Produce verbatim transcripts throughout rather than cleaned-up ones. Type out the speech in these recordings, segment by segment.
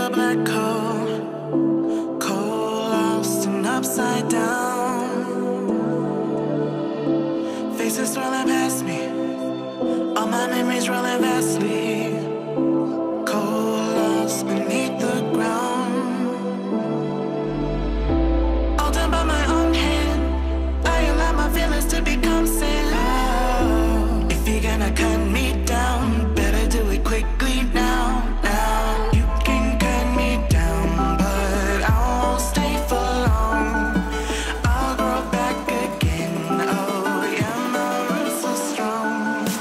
a black hole, cold, lost and upside down. Faces swirling past me, all my memories rolling vastly. Cold, lost beneath the ground. All done by my own hand, I allow my feelings to become sand. Oh, if you're gonna cut me down, better do it quickly now. Now you can cut me down, but I won't stay for long. I'll grow back again. Oh yeah, my roots are strong.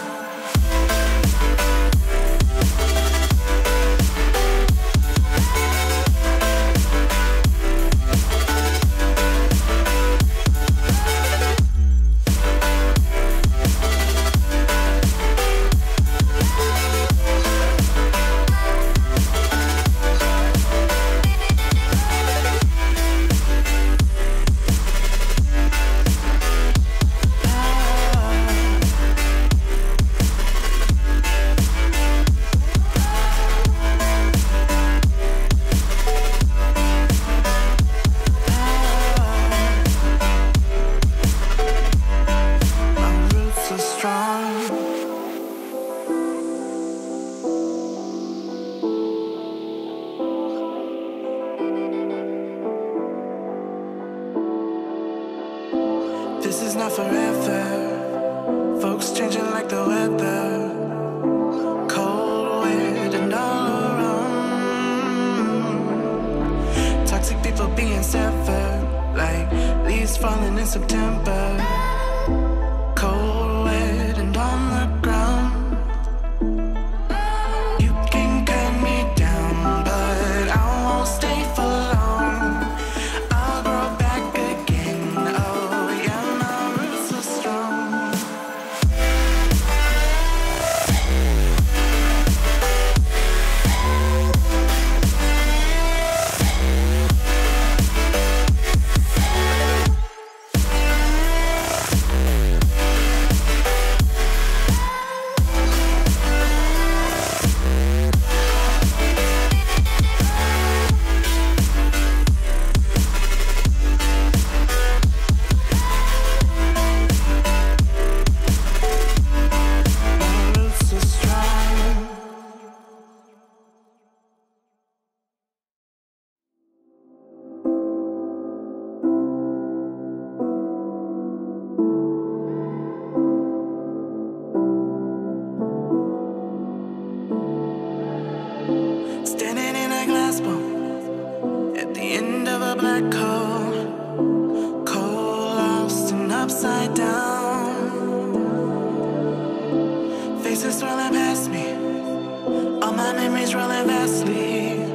This is not forever. Folks changing like the weather. Cold, wet, and all around. Toxic people being severed, like leaves falling in September. Cold, wet, and on the ground. You can cut me down, but I won't stay for long. I'll grow back again. Oh yeah, my roots are strong. Standing in a glass bowl at the end of a black hole, cold, lost and upside down. Faces swirling past me, all my memories rolling vastly.